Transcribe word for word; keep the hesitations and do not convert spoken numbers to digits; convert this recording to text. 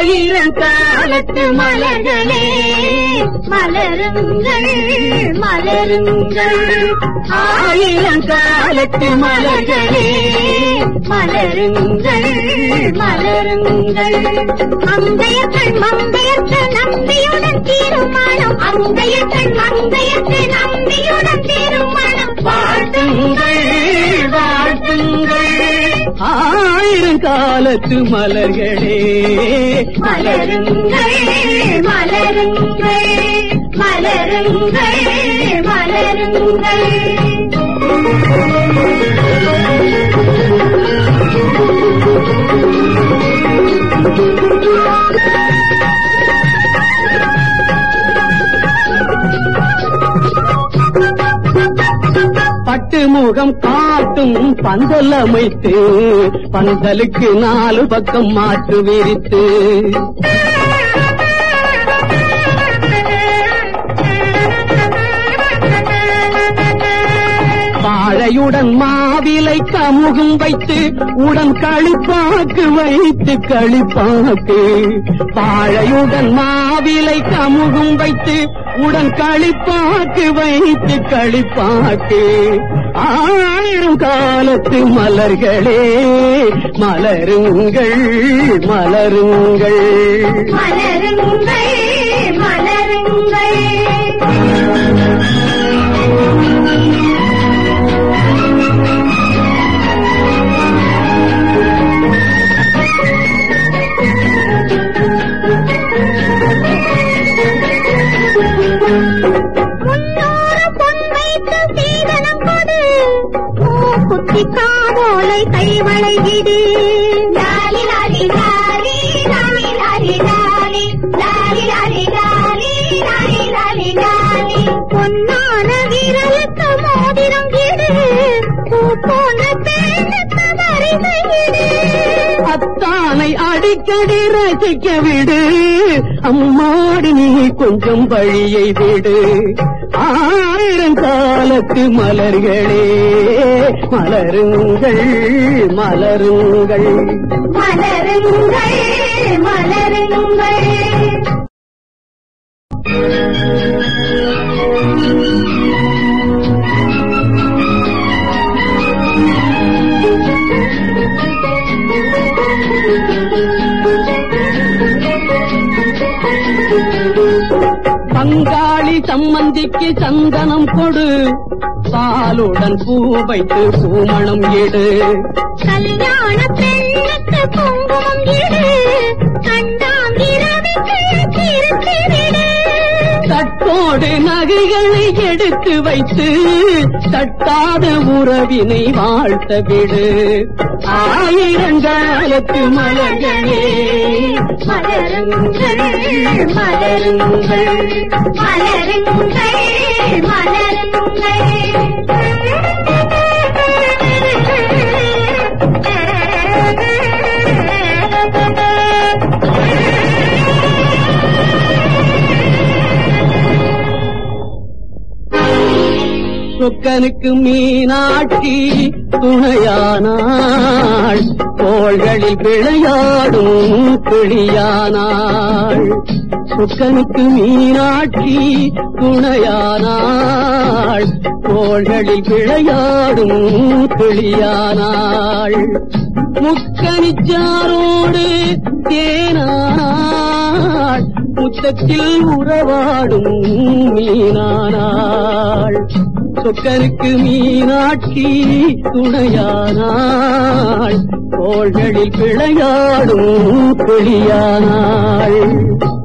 ஆயிரம் காலத்து மலர்களே மலருங்கள் மலருங்கள் ஆயிரம் காலத்து மலர்களே மலருங்கள் மலருங்கள் மங்கையர்கள் மங்கையற்ற நம்பியுடன் தீருமானம் மங்கையர்கள் மங்கையற்ற நம்பியுடன் தீருமானம் வாழ்த்துங்கள் வாழ்த்துங்கள் ஆயிரம் காலத்து மலர்களே மலருங்கள் மலருங்கள் மலருங்கள் மலருங்கள் பட்டு முகம் காட்டும் பந்தல் அமைத்து பந்தலுக்கு நாலு பக்கம் மாற்று விரித்து வாழையுடன் மாவிலை கமுகும் வைத்து உடன் களிப்பாக்கு வைத்து களிப்பாக்கு வாழையுடன் மாவிலை கமுகும் வைத்து உடன் களிப்பாக்கு வைத்து களிப்பாக்கு ஆயிரம் காலத்து மலர்களே மலருங்கள் மலருங்கள் மலருங்கள் மலருங்கள் காவோலை கைவளையிடு லாலி லாலி லாலி லாலி லாலி லாலி லாலி லாலி லாலி லாலி லாலி லாலி பொன்னான விரலுக்கு மோதிரம் இடு பூ போன்ற பெண்ணுக்கு வரிசையிடு அத்தானை அடிக்கடி ரசிக்க விடு அம்மாடி நீ கொஞ்சம் வழியை விடு ஆயிரம் காலத்து மலர்களே மலருங்கள் மலருங்கள் மலருங்கள் மலருங்கள் பங்காளி சம்மந்திக்கு சந்தனம் கொடு பாலுடன் பூ வைத்து பூமணம் எடு கல்யாண பெண்ணுக்கு குங்குமம் எடு கண்டாங்கிரவிக்கு திருத்திவிடு தட்டோடு நகைகளை எடுத்து வைத்து தட்டாத உறவினை வாழ்த்த விடு ஆயிரங்காலத்து மலர்களே மலருங்கள் மலருங்கள் மலருங்கள் மலருங்கள் சொக்கனுக்கு மீனாட்சி துணையானாள் தோள்களில் விளையாடும் கிளியானாள் சொக்கனுக்கு மீனாட்சி துணையானாள் தோள்களில் விளையாடும் கிளியானாள் முக்கனிச்சாரோடு தேனானாள் முத்தத்தில் உறவாடும் மீனானாள் சொக்கனுக்கு மீனாட்சி துணையானாள் தோள்களில் விளையாடும் கிளியானாள்